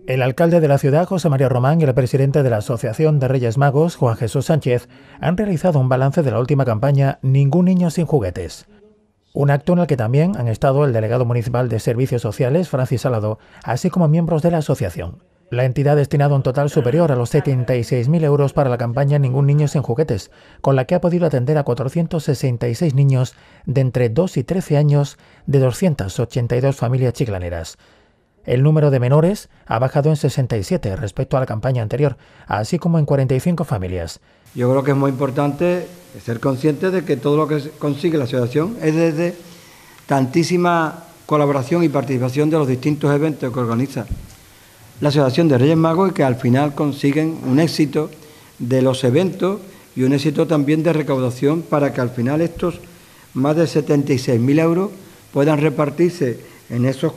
El alcalde de la ciudad, José María Román, y el presidente de la Asociación de Reyes Magos, Juan Jesús Sánchez, han realizado un balance de la última campaña Ningún niño sin juguetes. Un acto en el que también han estado el delegado municipal de Servicios Sociales, Francis Salado, así como miembros de la asociación. La entidad ha destinado un total superior a los 76.000 euros para la campaña Ningún niño sin juguetes, con la que ha podido atender a 466 niños de entre 2 y 13 años de 282 familias chiclaneras. El número de menores ha bajado en 67 respecto a la campaña anterior, así como en 45 familias. Yo creo que es muy importante ser consciente de que todo lo que consigue la asociación es desde tantísima colaboración y participación de los distintos eventos que organiza la Asociación de Reyes Magos y que al final consiguen un éxito de los eventos y un éxito también de recaudación para que al final estos más de 76.000 euros puedan repartirse en esos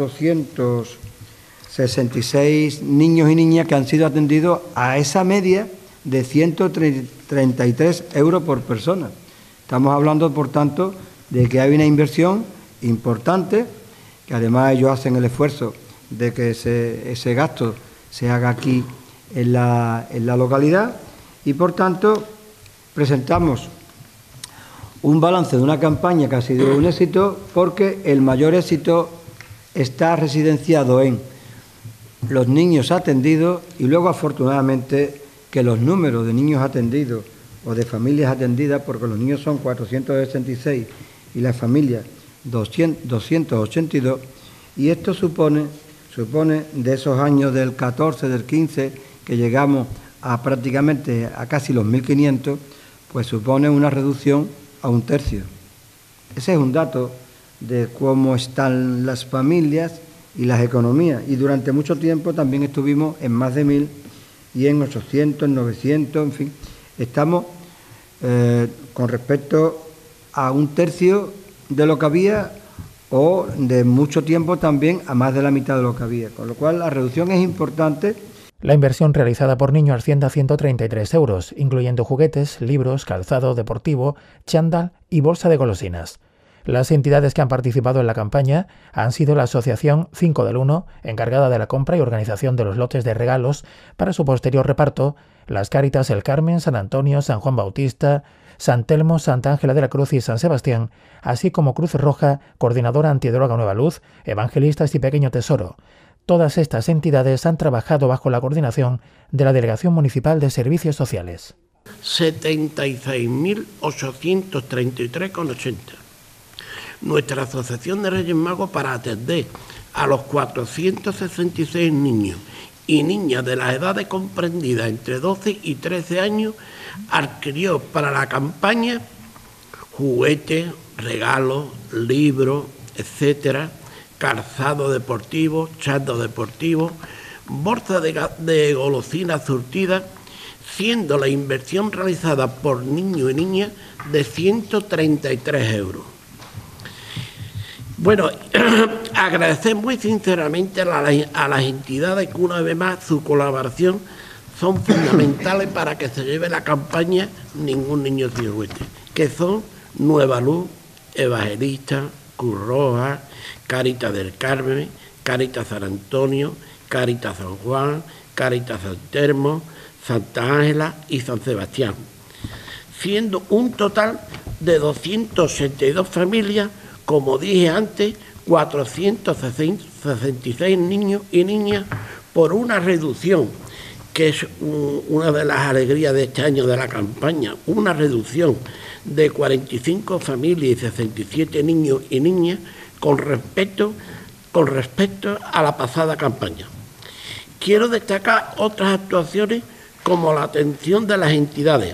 466 niños y niñas que han sido atendidos a esa media de 133 euros por persona. Estamos hablando, por tanto, de que hay una inversión importante, que además ellos hacen el esfuerzo de que ese gasto se haga aquí en la localidad y, por tanto, presentamos un balance de una campaña que ha sido un éxito porque el mayor éxito está residenciado en los niños atendidos y luego, afortunadamente, que los números de niños atendidos o de familias atendidas, porque los niños son 466 y las familias 282, y esto supone de esos años del 14, del 15, que llegamos a prácticamente a casi los 1.500, pues supone una reducción a un tercio. Ese es un dato de cómo están las familias y las economías. Y durante mucho tiempo también estuvimos en más de 1.000 y en 800, en 900, en fin. Estamos con respecto a un tercio de lo que había o de mucho tiempo también a más de la mitad de lo que había. Con lo cual la reducción es importante. La inversión realizada por niño asciende a 133 euros, incluyendo juguetes, libros, calzado deportivo, chándal y bolsa de golosinas. Las entidades que han participado en la campaña han sido la Asociación 5 del 1, encargada de la compra y organización de los lotes de regalos para su posterior reparto, las Cáritas El Carmen, San Antonio, San Juan Bautista, San Telmo, Santa Ángela de la Cruz y San Sebastián, así como Cruz Roja, Coordinadora Antidroga Nueva Luz, Evangelistas y Pequeño Tesoro. Todas estas entidades han trabajado bajo la coordinación de la Delegación Municipal de Servicios Sociales. 76.833,80. Nuestra Asociación de Reyes Magos, para atender a los 466 niños y niñas de las edades comprendidas entre 12 y 13 años, adquirió para la campaña juguetes, regalos, libros, etcétera, calzado deportivo, chándal deportivo, bolsa de golosinas surtidas, siendo la inversión realizada por niños y niñas de 133 euros. Bueno, agradecer muy sinceramente a las entidades que una vez más su colaboración son fundamentales para que se lleve la campaña Ningún niño sin juguetes, que son Nueva Luz, Evangelistas, Cruz Roja, Cáritas del Carmen, Cáritas San Antonio, Cáritas San Juan, Cáritas San Telmo, Santa Ángela y San Sebastián, siendo un total de 282 familias, como dije antes, 466 niños y niñas, por una reducción, que es una de las alegrías de este año de la campaña, una reducción de 45 familias y 67 niños y niñas con respecto a la pasada campaña. Quiero destacar otras actuaciones como la atención de las entidades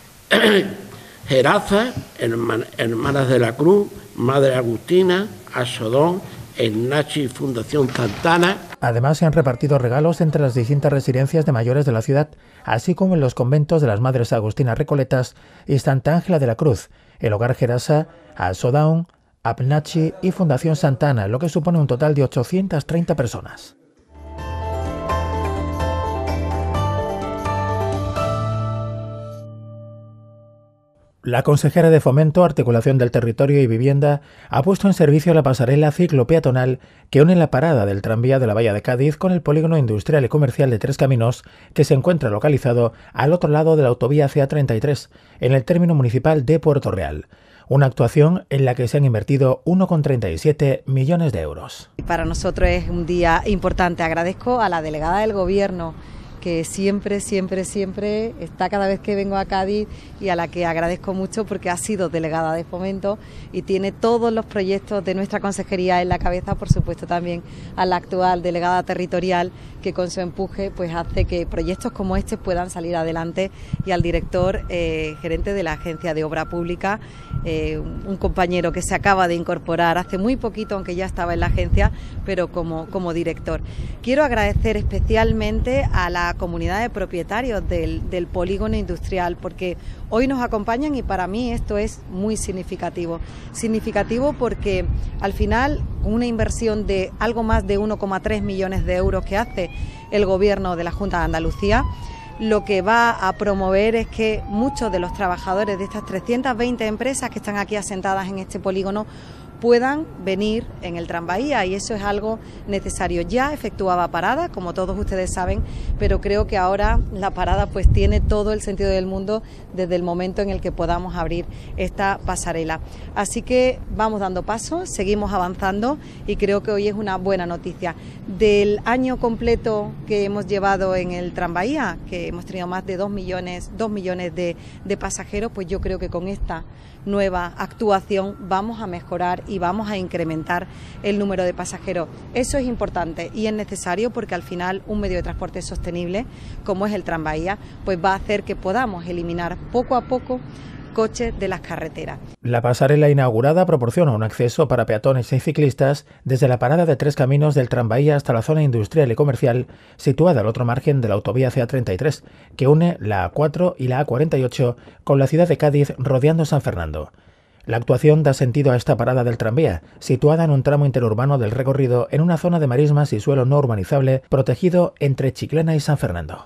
Geraza, Hermanas de la Cruz, Madre Agustina, Asodón, el Nachi Fundación Santana. Además, se han repartido regalos entre las distintas residencias de mayores de la ciudad, así como en los conventos de las Madres Agustinas Recoletas y Santa Ángela de la Cruz, el Hogar Gerasa, Asodón, Apnachi y Fundación Santana, lo que supone un total de 830 personas. La consejera de Fomento, Articulación del Territorio y Vivienda ha puesto en servicio la pasarela ciclo-peatonal que une la parada del tranvía de la Bahía de Cádiz con el polígono industrial y comercial de Tres Caminos, que se encuentra localizado al otro lado de la autovía CA33, en el término municipal de Puerto Real. Una actuación en la que se han invertido 1,37 millones de euros. Para nosotros es un día importante. Agradezco a la delegada del Gobierno, que siempre está cada vez que vengo a Cádiz, y a la que agradezco mucho porque ha sido delegada de Fomento y tiene todos los proyectos de nuestra consejería en la cabeza. Por supuesto también a la actual delegada territorial, que con su empuje pues hace que proyectos como este puedan salir adelante, y al director gerente de la Agencia de Obra Pública, un compañero que se acaba de incorporar hace muy poquito, aunque ya estaba en la agencia, pero como director. Quiero agradecer especialmente a la comunidad de propietarios del polígono industrial, porque hoy nos acompañan y para mí esto es muy significativo. Significativo porque al final una inversión de algo más de 1,3 millones de euros que hace el Gobierno de la Junta de Andalucía, lo que va a promover es que muchos de los trabajadores de estas 320 empresas que están aquí asentadas en este polígono puedan venir en el tranvía, y eso es algo necesario. Ya efectuaba parada, como todos ustedes saben, pero creo que ahora la parada pues tiene todo el sentido del mundo desde el momento en el que podamos abrir esta pasarela. Así que vamos dando pasos, seguimos avanzando, y creo que hoy es una buena noticia. Del año completo que hemos llevado en el tranvía, que hemos tenido más de 2 millones de pasajeros, pues yo creo que con esta nueva actuación vamos a mejorar y vamos a incrementar el número de pasajeros. Eso es importante y es necesario, porque al final un medio de transporte sostenible como es el tranvía pues va a hacer que podamos eliminar poco a poco coches de las carreteras. La pasarela inaugurada proporciona un acceso para peatones y ciclistas desde la parada de Tres Caminos del tranvía hasta la zona industrial y comercial situada al otro margen de la autovía CA33, que une la A4 y la A48 con la ciudad de Cádiz, rodeando San Fernando. La actuación da sentido a esta parada del tranvía, situada en un tramo interurbano del recorrido en una zona de marismas y suelo no urbanizable protegido entre Chiclana y San Fernando.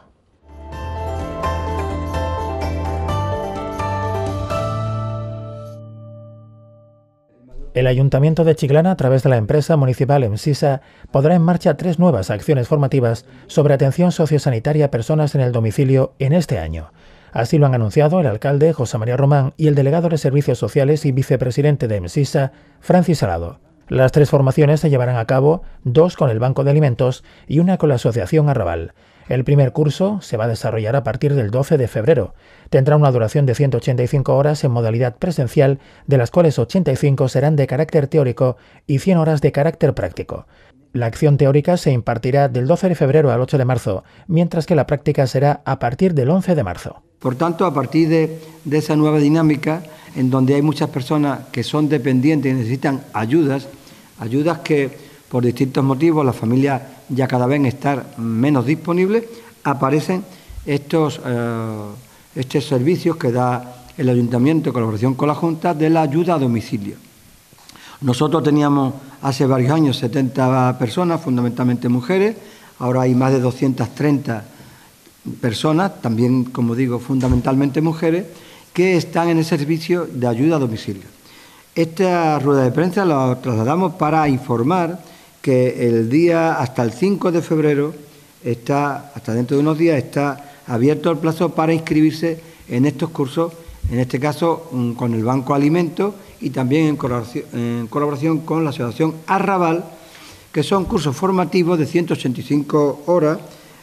El Ayuntamiento de Chiclana, a través de la empresa municipal EMSISA, pondrá en marcha 3 nuevas acciones formativas sobre atención sociosanitaria a personas en el domicilio en este año. Así lo han anunciado el alcalde José María Román y el delegado de Servicios Sociales y vicepresidente de EMSISA, Francis Salado. Las 3 formaciones se llevarán a cabo, 2 con el Banco de Alimentos y 1 con la Asociación Arrabal. El primer curso se va a desarrollar a partir del 12 de febrero. Tendrá una duración de 185 horas en modalidad presencial, de las cuales 85 serán de carácter teórico y 100 horas de carácter práctico. La acción teórica se impartirá del 12 de febrero al 8 de marzo, mientras que la práctica será a partir del 11 de marzo. Por tanto, a partir de esa nueva dinámica, en donde hay muchas personas que son dependientes y necesitan ayudas que por distintos motivos las familias ya cada vez están menos disponibles, aparecen estos servicios que da el Ayuntamiento en colaboración con la Junta de la ayuda a domicilio. Nosotros teníamos hace varios años 70 personas, fundamentalmente mujeres, ahora hay más de 230 personas, también, como digo, fundamentalmente mujeres, que están en el servicio de ayuda a domicilio. Esta rueda de prensa la trasladamos para informar que el día hasta el 5 de febrero, hasta dentro de unos días, está abierto el plazo para inscribirse en estos cursos, en este caso con el Banco Alimentos y también en colaboración con la Asociación Arrabal, que son cursos formativos de 185 horas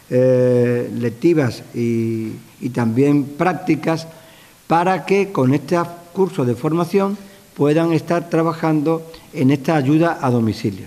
lectivas y también prácticas, para que con estos cursos de formación puedan estar trabajando en esta ayuda a domicilio.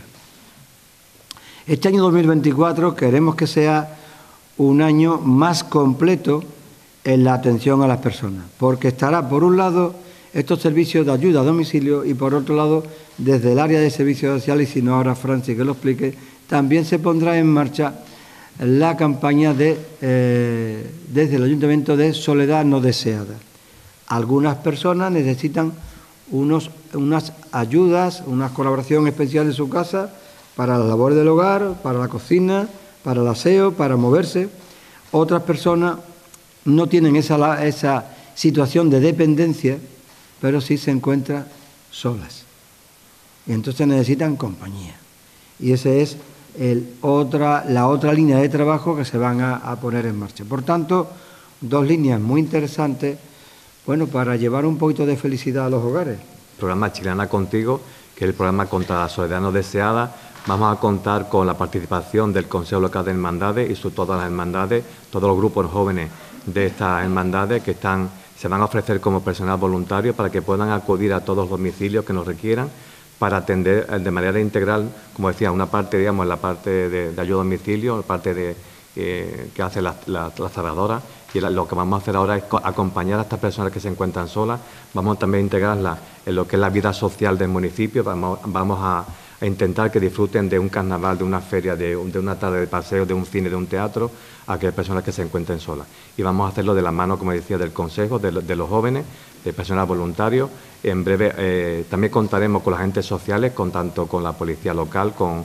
Este año 2024 queremos que sea un año más completo en la atención a las personas, porque estará, por un lado, estos servicios de ayuda a domicilio y, por otro lado, desde el área de servicios sociales, y si no ahora Francis que lo explique, también se pondrá en marcha la campaña desde el Ayuntamiento de Soledad No Deseada. Algunas personas necesitan unas ayudas, una colaboración especial en su casa para la labor del hogar, para la cocina, para el aseo, para moverse. Otras personas no tienen esa situación de dependencia pero sí se encuentran solas. Y entonces necesitan compañía. Y esa es la otra línea de trabajo que se van a poner en marcha. Por tanto, dos líneas muy interesantes, bueno, para llevar un poquito de felicidad a los hogares. El programa Chiclana Contigo, que es el programa contra la soledad no deseada. Vamos a contar con la participación del Consejo Local de Hermandades y todas las hermandades, todos los grupos jóvenes de estas hermandades que se van a ofrecer como personal voluntario para que puedan acudir a todos los domicilios que nos requieran para atender de manera integral, como decía, una parte, digamos, la parte de ayuda a domicilio, la parte que hace la cerradora, y lo que vamos a hacer ahora es acompañar a estas personas que se encuentran solas. Vamos también a integrarlas en lo que es la vida social del municipio. Vamos a intentar que disfruten de un carnaval, de una feria, de una tarde de paseo, de un cine, de un teatro, a aquellas personas que se encuentren solas. Y vamos a hacerlo de la mano, como decía, del Consejo, de los jóvenes, de personal voluntario. En breve también contaremos con los agentes sociales, tanto con la policía local, con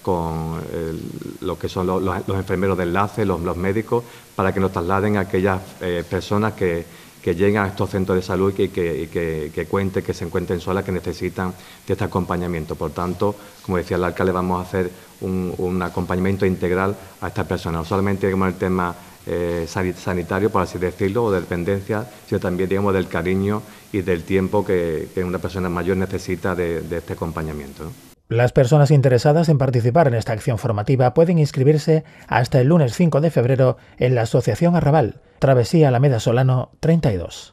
lo que son los enfermeros de enlace, los médicos, para que nos trasladen a aquellas personas que lleguen a estos centros de salud y que cuenten, que se encuentren solas, que necesitan de este acompañamiento. Por tanto, como decía el alcalde, vamos a hacer un acompañamiento integral a estas personas, no solamente digamos, el tema sanitario, por así decirlo, o de dependencia, sino también digamos, del cariño y del tiempo que una persona mayor necesita de este acompañamiento, ¿no? Las personas interesadas en participar en esta acción formativa pueden inscribirse hasta el lunes 5 de febrero en la Asociación Arrabal, Travesía Alameda Solano 32.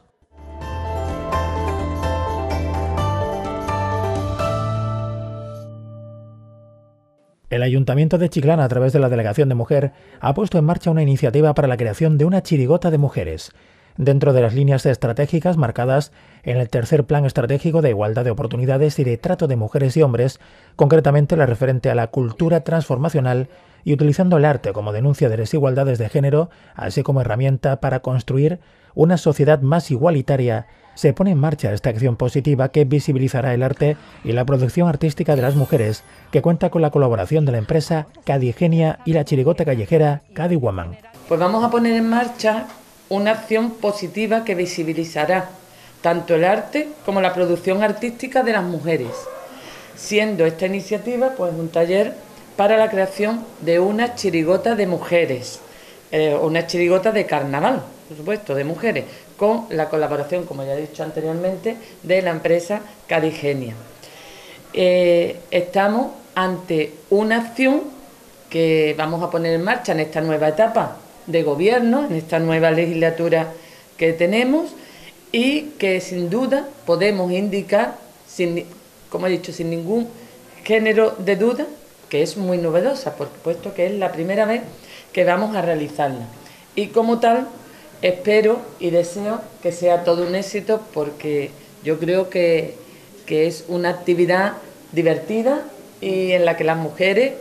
El Ayuntamiento de Chiclana, a través de la Delegación de Mujer, ha puesto en marcha una iniciativa para la creación de una chirigota de mujeres, dentro de las líneas estratégicas marcadas en el tercer Plan Estratégico de Igualdad de Oportunidades y de Trato de Mujeres y Hombres, concretamente la referente a la cultura transformacional y utilizando el arte como denuncia de desigualdades de género, así como herramienta para construir una sociedad más igualitaria. Se pone en marcha esta acción positiva que visibilizará el arte y la producción artística de las mujeres, que cuenta con la colaboración de la empresa Cadigenia y la chirigota callejera Cadiwoman. Pues vamos a poner en marcha una acción positiva que visibilizará tanto el arte como la producción artística de las mujeres, siendo esta iniciativa pues un taller para la creación de una chirigota de mujeres, una chirigota de carnaval, por supuesto, de mujeres, con la colaboración, como ya he dicho anteriormente, de la empresa Cadigenia. Estamos ante una acción que vamos a poner en marcha en esta nueva etapa de gobierno, en esta nueva legislatura que tenemos, y que sin duda podemos indicar, como he dicho, sin ningún género de duda, que es muy novedosa, por supuesto que es la primera vez que vamos a realizarla. Y como tal, espero y deseo que sea todo un éxito, porque yo creo que es una actividad divertida y en la que las mujeres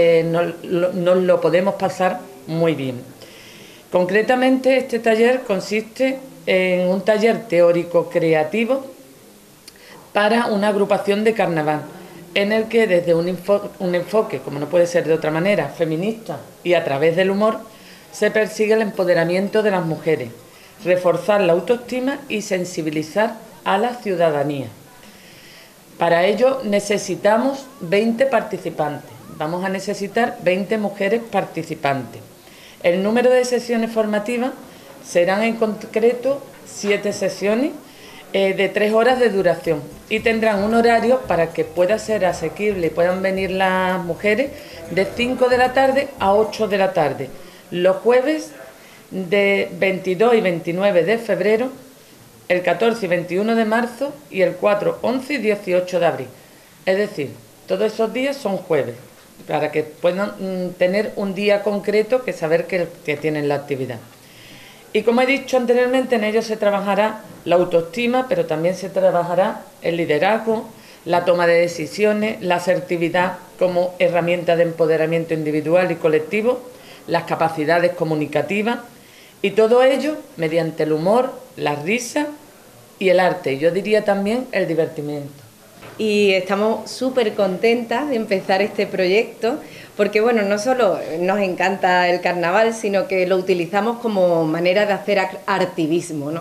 nos lo podemos pasar muy bien. Concretamente, este taller consiste en un taller teórico creativo para una agrupación de carnaval, en el que desde un enfoque, como no puede ser de otra manera, feminista y a través del humor, se persigue el empoderamiento de las mujeres, reforzar la autoestima y sensibilizar a la ciudadanía. Para ello necesitamos 20 participantes, vamos a necesitar 20 mujeres participantes. El número de sesiones formativas serán en concreto 7 sesiones de 3 horas de duración y tendrán un horario para que pueda ser asequible y puedan venir las mujeres de 5 de la tarde a 8 de la tarde, los jueves de 22 y 29 de febrero, el 14 y 21 de marzo y el 4, 11 y 18 de abril. Es decir, todos esos días son jueves, para que puedan tener un día concreto que saber que tienen la actividad. Y como he dicho anteriormente, en ello se trabajará la autoestima, pero también se trabajará el liderazgo, la toma de decisiones, la asertividad como herramienta de empoderamiento individual y colectivo, las capacidades comunicativas, y todo ello mediante el humor, la risa y el arte, yo diría también el divertimiento. Y estamos súper contentas de empezar este proyecto porque, bueno, no solo nos encanta el carnaval, sino que lo utilizamos como manera de hacer activismo, ¿no?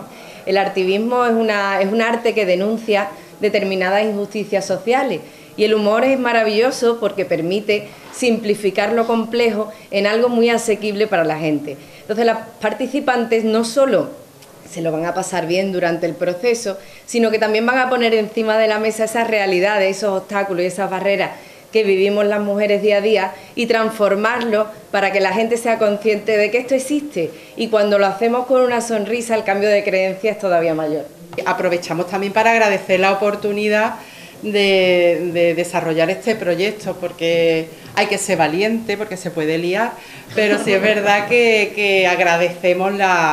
El activismo es un arte que denuncia determinadas injusticias sociales y el humor es maravilloso porque permite simplificar lo complejo en algo muy asequible para la gente. Entonces las participantes no solo se lo van a pasar bien durante el proceso, sino que también van a poner encima de la mesa esas realidades, esos obstáculos y esas barreras que vivimos las mujeres día a día y transformarlo para que la gente sea consciente de que esto existe, y cuando lo hacemos con una sonrisa el cambio de creencia es todavía mayor. Aprovechamos también para agradecer la oportunidad de desarrollar este proyecto, porque hay que ser valiente, porque se puede liar, pero sí es verdad que agradecemos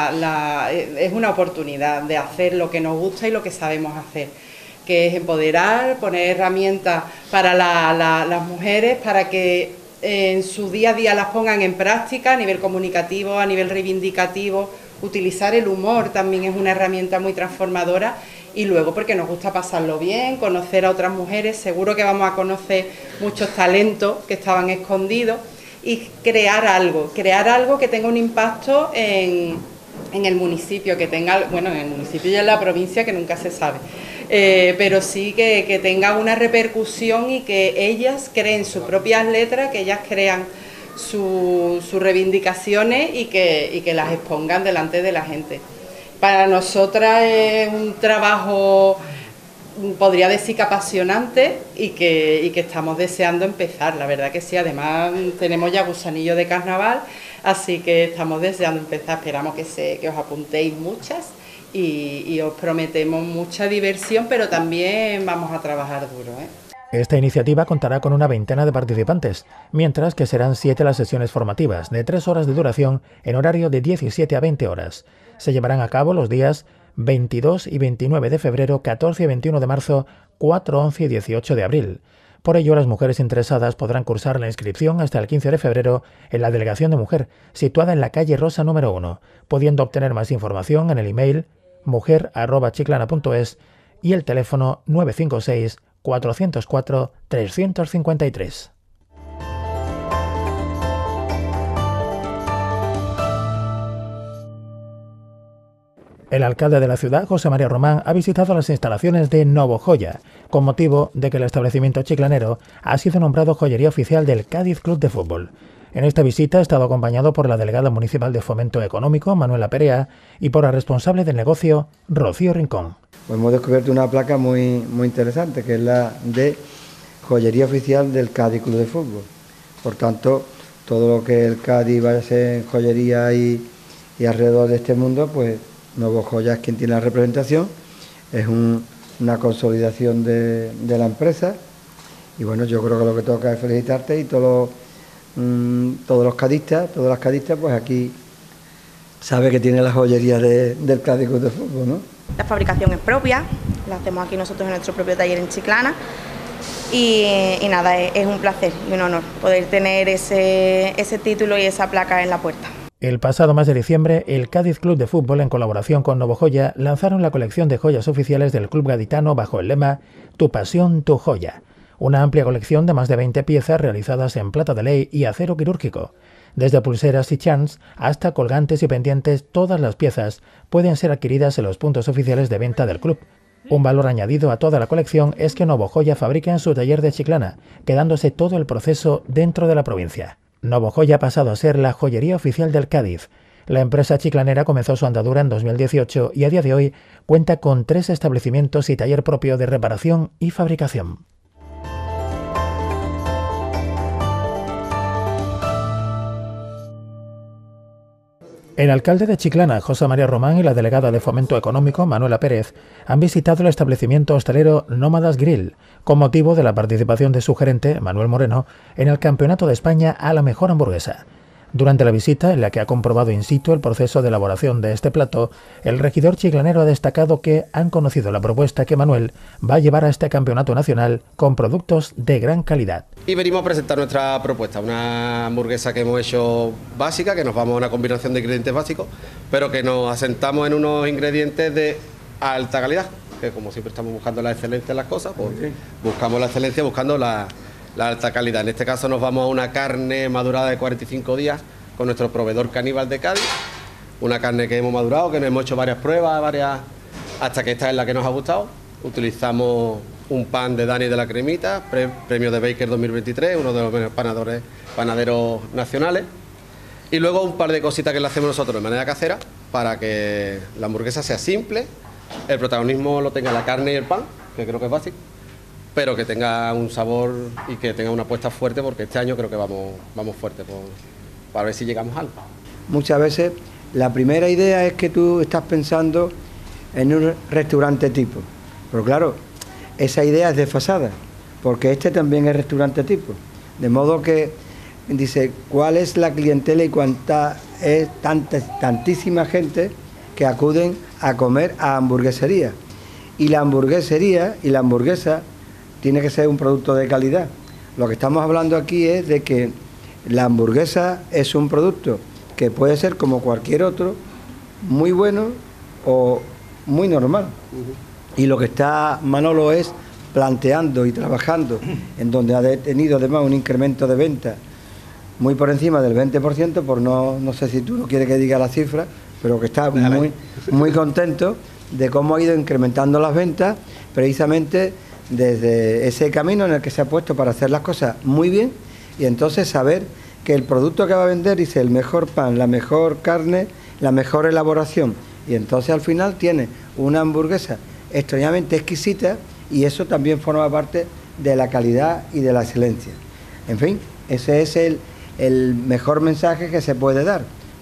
es una oportunidad de hacer lo que nos gusta y lo que sabemos hacer, que es empoderar, poner herramientas para las mujeres para que en su día a día las pongan en práctica a nivel comunicativo, a nivel reivindicativo. Utilizar el humor también es una herramienta muy transformadora, y luego porque nos gusta pasarlo bien, conocer a otras mujeres, seguro que vamos a conocer muchos talentos que estaban escondidos, y crear algo que tenga un impacto en el municipio, que tenga, bueno, en el municipio y en la provincia, que nunca se sabe, pero sí que tenga una repercusión y que ellas creen sus propias letras, que ellas crean sus reivindicaciones y que las expongan delante de la gente. Para nosotras es un trabajo, podría decir que apasionante, y que estamos deseando empezar, la verdad que sí. Además tenemos ya gusanillo de carnaval, así que estamos deseando empezar. Esperamos que os apuntéis muchas y os prometemos mucha diversión, pero también vamos a trabajar duro, ¿eh? Esta iniciativa contará con una veintena de participantes, mientras que serán 7 las sesiones formativas, de 3 horas de duración, en horario de 17 a 20 horas. Se llevarán a cabo los días 22 y 29 de febrero, 14 y 21 de marzo, 4, 11 y 18 de abril. Por ello, las mujeres interesadas podrán cursar la inscripción hasta el 15 de febrero en la Delegación de Mujer, situada en la calle Rosa número 1, pudiendo obtener más información en el email mujer@chiclana.es y el teléfono 956 404 353. El alcalde de la ciudad, José María Román, ha visitado las instalaciones de Novojoya, con motivo de que el establecimiento chiclanero ha sido nombrado joyería oficial del Cádiz Club de Fútbol. En esta visita ha estado acompañado por la delegada municipal de Fomento Económico, Manuela Perea, y por la responsable del negocio, Rocío Rincón. Pues hemos descubierto una placa muy interesante, que es la de joyería oficial del Cádiz Club de Fútbol. Por tanto, todo lo que el Cádiz vaya a ser joyería y alrededor de este mundo, pues Novojoya es quien tiene la representación. Es una consolidación de la empresa, y bueno, yo creo que lo que toca es felicitarte, y todos los cadistas, todas las cadistas, pues aquí sabe que tiene la joyería del Cádiz Club de Fútbol, ¿no? La fabricación es propia, la hacemos aquí nosotros en nuestro propio taller en Chiclana, y nada, es un placer y un honor poder tener ese título y esa placa en la puerta. El pasado mes de diciembre, el Cádiz Club de Fútbol, en colaboración con Novojoya, lanzaron la colección de joyas oficiales del club gaditano bajo el lema Tu pasión, tu joya. Una amplia colección de más de 20 piezas realizadas en plata de ley y acero quirúrgico. Desde pulseras y chans hasta colgantes y pendientes, todas las piezas pueden ser adquiridas en los puntos oficiales de venta del club. Un valor añadido a toda la colección es que Novojoya fabrica en su taller de Chiclana, quedándose todo el proceso dentro de la provincia. Novojoya ha pasado a ser la joyería oficial del Cádiz. La empresa chiclanera comenzó su andadura en 2018 y a día de hoy cuenta con 3 establecimientos y taller propio de reparación y fabricación. El alcalde de Chiclana, José María Román, y la delegada de Fomento Económico, Manuela Pérez, han visitado el establecimiento hostelero Nómadas Grill, con motivo de la participación de su gerente, Manuel Moreno, en el Campeonato de España a la Mejor Hamburguesa. Durante la visita, en la que ha comprobado in situ el proceso de elaboración de este plato, el regidor chiclanero ha destacado que han conocido la propuesta que Manuel va a llevar a este campeonato nacional con productos de gran calidad. Y venimos a presentar nuestra propuesta, una hamburguesa que hemos hecho básica, que nos vamos a una combinación de ingredientes básicos, pero que nos asentamos en unos ingredientes de alta calidad, que como siempre estamos buscando la excelencia en las cosas, pues buscamos la excelencia buscando la alta calidad. En este caso nos vamos a una carne madurada de 45 días con nuestro proveedor Caníbal de Cádiz, una carne que hemos madurado, que nos hemos hecho varias pruebas, varias hasta que esta es la que nos ha gustado. Utilizamos un pan de Dani de la Cremita, premio de Baker 2023, uno de los mejores panaderos nacionales. Y luego un par de cositas que le hacemos nosotros de manera casera para que la hamburguesa sea simple, el protagonismo lo tenga la carne y el pan, que creo que es básico, pero que tenga un sabor y que tenga una apuesta fuerte, porque este año creo que vamos fuerte para ver si llegamos a algo. Muchas veces la primera idea es que tú estás pensando en un restaurante tipo, pero claro, esa idea es desfasada, porque este también es restaurante tipo, de modo que dice, ¿cuál es la clientela y cuánta es tantísima gente que acuden a comer a hamburguesería? Y la hamburguesería y la hamburguesa tiene que ser un producto de calidad. Lo que estamos hablando aquí es de que la hamburguesa es un producto que puede ser como cualquier otro, muy bueno o muy normal. Y lo que está Manolo es planteando y trabajando en donde ha tenido además un incremento de ventas muy por encima del 20%, por no sé si tú no quieres que diga la cifra, pero que está muy contento de cómo ha ido incrementando las ventas, precisamente desde ese camino en el que se ha puesto para hacer las cosas muy bien, y entonces saber que el producto que va a vender dice el mejor pan, la mejor carne, la mejor elaboración, y entonces al final tiene una hamburguesa extrañamente exquisita, y eso también forma parte de la calidad y de la excelencia. En fin, ese es el mejor mensaje que se puede dar.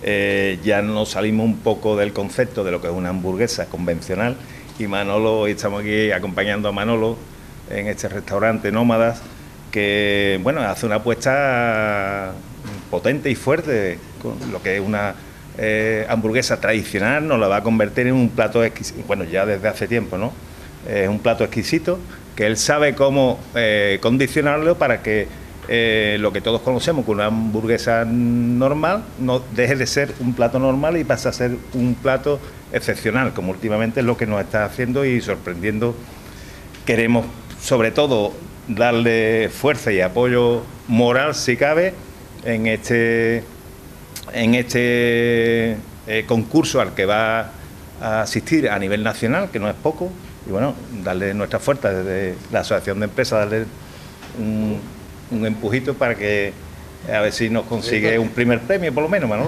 Ya nos salimos un poco del concepto de lo que es una hamburguesa convencional, y Manolo, estamos aquí acompañando a Manolo en este restaurante Nómadas, que bueno, hace una apuesta potente y fuerte con lo que es una hamburguesa tradicional, nos la va a convertir en un plato exquisito, bueno, ya desde hace tiempo, ¿no? Es un plato exquisito que él sabe cómo condicionarlo para que lo que todos conocemos como una hamburguesa normal no deje de ser un plato normal y pase a ser un plato excepcional, como últimamente es lo que nos está haciendo y sorprendiendo. Queremos sobre todo darle fuerza y apoyo moral, si cabe, en este concurso al que va a asistir a nivel nacional, que no es poco, y bueno, darle nuestra fuerza desde la Asociación de Empresas, darle un empujito para que a ver si nos consigue un primer premio, por lo menos, Manolo.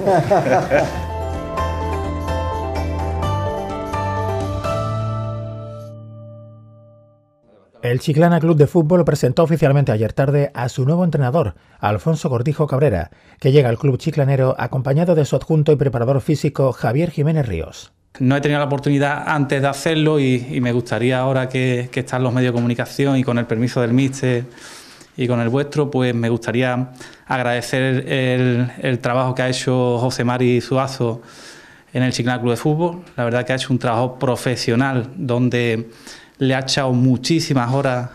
El Chiclana Club de Fútbol presentó oficialmente ayer tarde a su nuevo entrenador, Alfonso Cortijo Cabrera, que llega al club chiclanero acompañado de su adjunto y preparador físico Javier Jiménez Ríos. No he tenido la oportunidad antes de hacerlo y me gustaría ahora que están los medios de comunicación y con el permiso del míster y con el vuestro, pues me gustaría agradecer el trabajo que ha hecho José Mari Suazo en el Chiclana Club de Fútbol. La verdad que ha hecho un trabajo profesional donde le ha echado muchísimas horas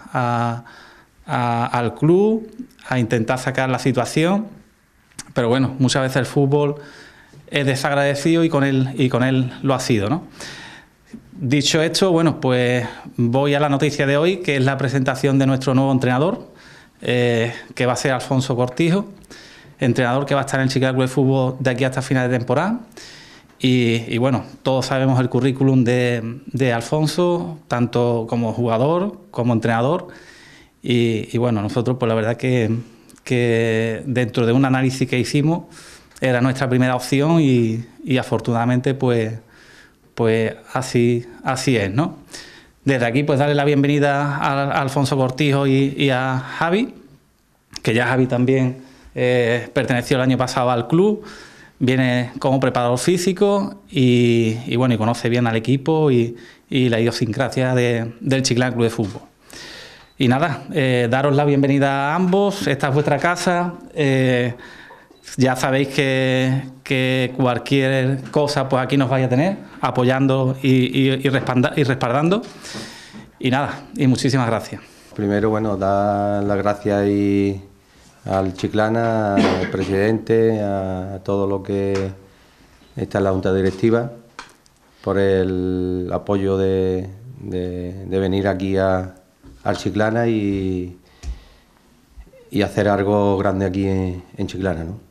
al club a intentar sacar la situación, pero bueno, muchas veces el fútbol es desagradecido y con él lo ha sido, ¿no? Dicho esto, bueno, pues voy a la noticia de hoy, que es la presentación de nuestro nuevo entrenador, que va a ser Alfonso Cortijo, entrenador que va a estar en el Chiclana Club de Fútbol de aquí hasta final de temporada. Y bueno, todos sabemos el currículum de Alfonso, tanto como jugador como entrenador. Y bueno, nosotros pues la verdad que dentro de un análisis que hicimos era nuestra primera opción y afortunadamente pues así es, ¿no? Desde aquí pues darle la bienvenida a Alfonso Cortijo y a Javi, que ya Javi también perteneció el año pasado al club. Viene como preparador físico y bueno, y conoce bien al equipo y la idiosincrasia del Chiclana Club de Fútbol. Y nada, daros la bienvenida a ambos, esta es vuestra casa, ya sabéis que cualquier cosa pues aquí nos vais a tener, apoyando y respaldando. Y nada, y muchísimas gracias. Primero, bueno, dar las gracias al Chiclana, al presidente, a todo lo que está en la Junta Directiva, por el apoyo de venir aquí al Chiclana y hacer algo grande aquí en Chiclana, ¿no?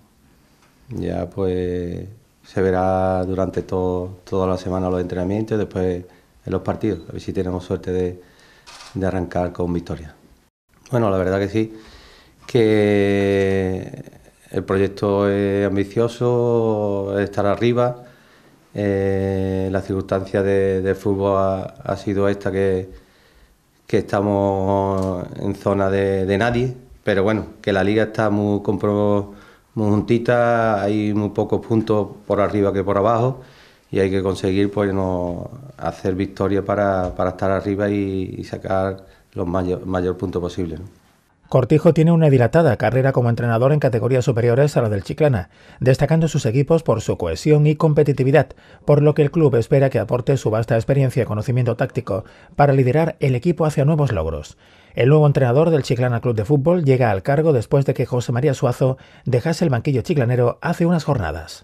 Ya pues se verá durante toda la semana los entrenamientos, después los partidos, a ver si tenemos suerte de arrancar con victoria. Bueno, la verdad que sí, que el proyecto es ambicioso, es estar arriba. La circunstancia del fútbol ha sido esta, que estamos en zona de nadie, pero bueno, que la liga está muy juntita, hay muy pocos puntos por arriba que por abajo y hay que conseguir pues hacer victoria para estar arriba y sacar los mayor puntos posible, ¿no? Cortijo tiene una dilatada carrera como entrenador en categorías superiores a la del Chiclana, destacando sus equipos por su cohesión y competitividad, por lo que el club espera que aporte su vasta experiencia y conocimiento táctico para liderar el equipo hacia nuevos logros. El nuevo entrenador del Chiclana Club de Fútbol llega al cargo después de que José María Suazo dejase el banquillo chiclanero hace unas jornadas.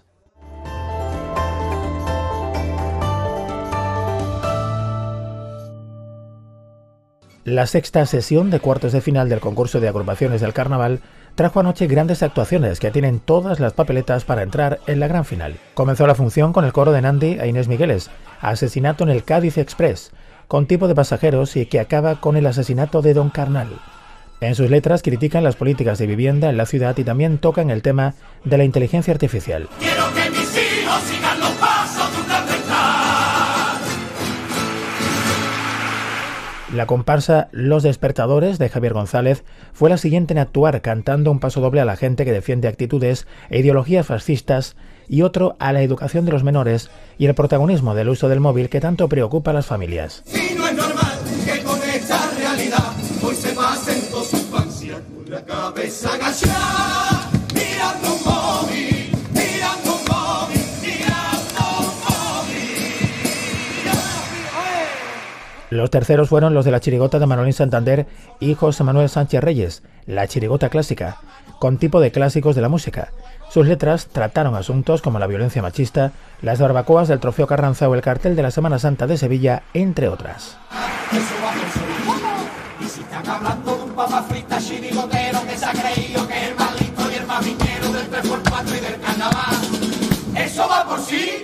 La sexta sesión de cuartos de final del concurso de agrupaciones del Carnaval trajo anoche grandes actuaciones que tienen todas las papeletas para entrar en la gran final. Comenzó la función con el coro de Nandi a Inés Migueles, Asesinato en el Cádiz Express, con tipo de pasajeros y que acaba con el asesinato de Don Carnal. En sus letras critican las políticas de vivienda en la ciudad y también tocan el tema de la inteligencia artificial. Quiero que mis hijos sigan los pasos de un gran rectal. La comparsa Los Despertadores de Javier González fue la siguiente en actuar, cantando un paso doble a la gente que defiende actitudes e ideologías fascistas y otro a la educación de los menores y el protagonismo del uso del móvil que tanto preocupa a las familias. Y no es normal que con esta realidad hoy se pasen toda su infancia con la cabeza agachada, mirando un móvil, mirando un móvil, mirando un móvil. Los terceros fueron los de la chirigota de Manolín Santander y José Manuel Sánchez Reyes, la chirigota clásica, con tipo de clásicos de la música. Sus letras trataron asuntos como la violencia machista, las barbacoas del Trofeo Carranza o el cartel de la Semana Santa de Sevilla, entre otras. Y si están hablando de un papa frita chirigotero que se ha creído que es el más listo y el más viñero del 3x4 y del carnaval, eso va por sí.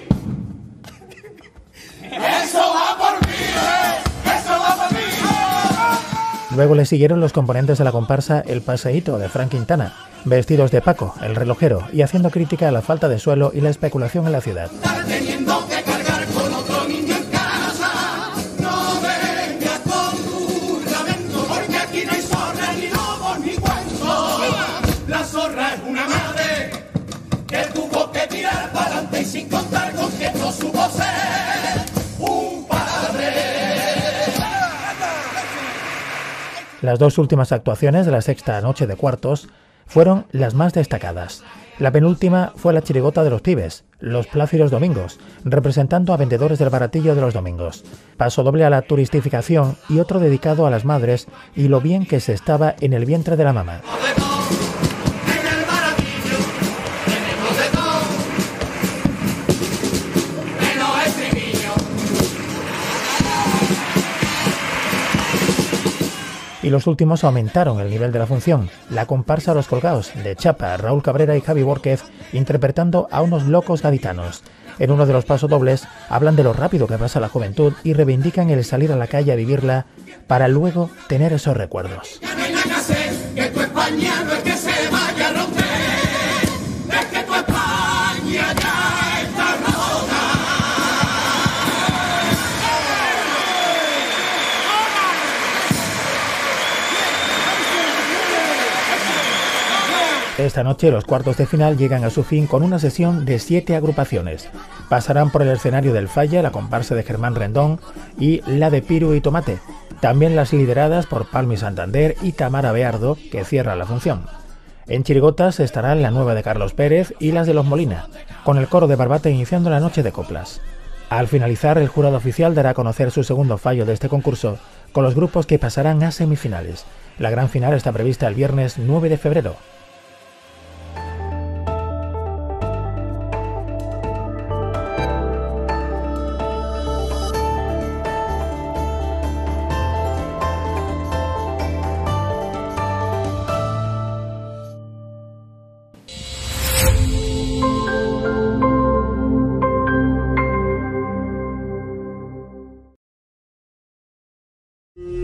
Eso va por mí, eso va por mí. Luego le siguieron los componentes de la comparsa El Paseíto de Frank Quintana, vestidos de Paco, el relojero, y haciendo crítica a la falta de suelo y la especulación en la ciudad. Teniendo que cargar con otro niño en casa, no vengas con tu lamento, porque aquí no hay zorra, ni lobos, ni cuentos. La zorra es una madre que tuvo que tirar para adelante y sin contar con que no supo ser un padre. Las dos últimas actuaciones de la sexta noche de cuartos fueron las más destacadas. La penúltima fue la chirigota de los pibes, Los Plácidos Domingos, representando a vendedores del baratillo de los domingos. Paso doble a la turistificación y otro dedicado a las madres y lo bien que se estaba en el vientre de la mamá. Y los últimos aumentaron el nivel de la función. La comparsa Los Colgados, de Chapa, Raúl Cabrera y Javi Borquez, interpretando a unos locos gaditanos. En uno de los pasodobles hablan de lo rápido que pasa la juventud y reivindican el salir a la calle a vivirla para luego tener esos recuerdos. Que tu España no es que se vaya a romper, es que tu España ya está rota. Esta noche los cuartos de final llegan a su fin con una sesión de 7 agrupaciones. Pasarán por el escenario del Falla, la comparsa de Germán Rendón y la de Piru y Tomate. También las lideradas por Palmi Santander y Tamara Beardo, que cierra la función. En chirigotas estarán la nueva de Carlos Pérez y las de Los Molina, con el coro de Barbate iniciando la noche de coplas. Al finalizar, el jurado oficial dará a conocer su segundo fallo de este concurso, con los grupos que pasarán a semifinales. La gran final está prevista el viernes 9 de febrero. Thank